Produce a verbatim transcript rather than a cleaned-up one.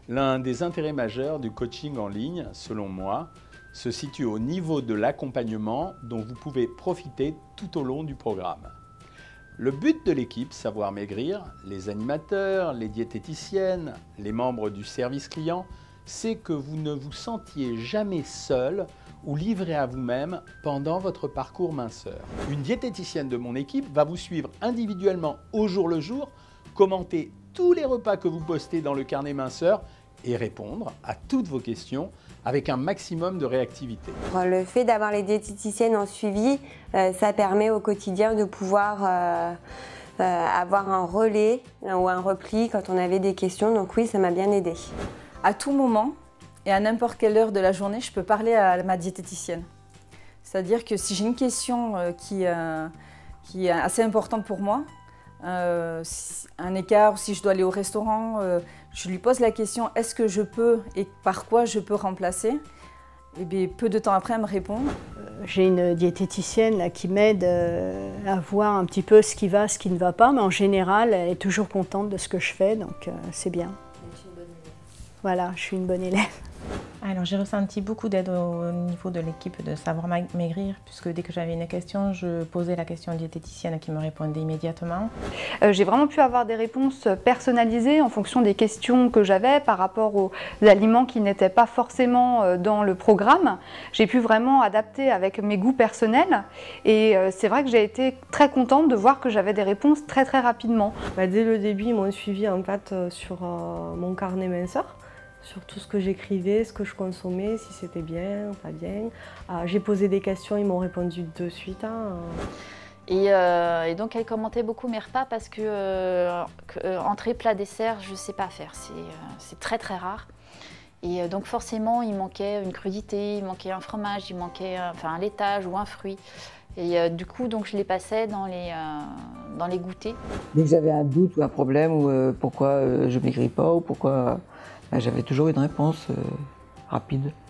L'un des intérêts majeurs du coaching en ligne, selon moi, se situe au niveau de l'accompagnement dont vous pouvez profiter tout au long du programme. Le but de l'équipe Savoir Maigrir, les animateurs, les diététiciennes, les membres du service client, c'est que vous ne vous sentiez jamais seul ou livré à vous-même pendant votre parcours minceur. Une diététicienne de mon équipe va vous suivre individuellement au jour le jour, commenter tous les repas que vous postez dans le carnet minceur et répondre à toutes vos questions avec un maximum de réactivité. Le fait d'avoir les diététiciennes en suivi, euh, ça permet au quotidien de pouvoir euh, euh, avoir un relais ou un repli quand on avait des questions. Donc oui, ça m'a bien aidé. À tout moment et à n'importe quelle heure de la journée, je peux parler à ma diététicienne. C'est-à-dire que si j'ai une question euh, qui, euh, qui est assez importante pour moi, Euh, un écart, si je dois aller au restaurant, euh, je lui pose la question est-ce que je peux et par quoi je peux remplacer. Et bien, peu de temps après, elle me répond. J'ai une diététicienne qui m'aide à voir un petit peu ce qui va, ce qui ne va pas, mais en général, elle est toujours contente de ce que je fais, donc euh, c'est bien. Je suis une bonne élève. Voilà, je suis une bonne élève. Alors j'ai ressenti beaucoup d'aide au niveau de l'équipe de Savoir Maigrir, puisque dès que j'avais une question, je posais la question aux diététiciennes qui me répondaient immédiatement. Euh, j'ai vraiment pu avoir des réponses personnalisées en fonction des questions que j'avais par rapport aux aliments qui n'étaient pas forcément dans le programme. J'ai pu vraiment adapter avec mes goûts personnels et euh, c'est vrai que j'ai été très contente de voir que j'avais des réponses très très rapidement. Bah, dès le début, ils m'ont suivi en fait sur euh, mon carnet minceur, sur tout ce que j'écrivais, ce que je consommais, si c'était bien, pas bien. Euh, j'ai posé des questions, ils m'ont répondu de suite. Hein. Et, euh, et donc elle commentait beaucoup mes repas parce que, euh, que euh, entrée, plat, dessert, je ne sais pas faire, c'est euh, très très rare. Et euh, donc forcément il manquait une crudité, il manquait un fromage, il manquait euh, enfin, un laitage ou un fruit. Et euh, du coup donc je les passais dans les, euh, dans les goûters. Dès que j'avais un doute ou un problème ou euh, pourquoi euh, je ne maigris pas ou pourquoi... J'avais toujours une réponse euh, rapide.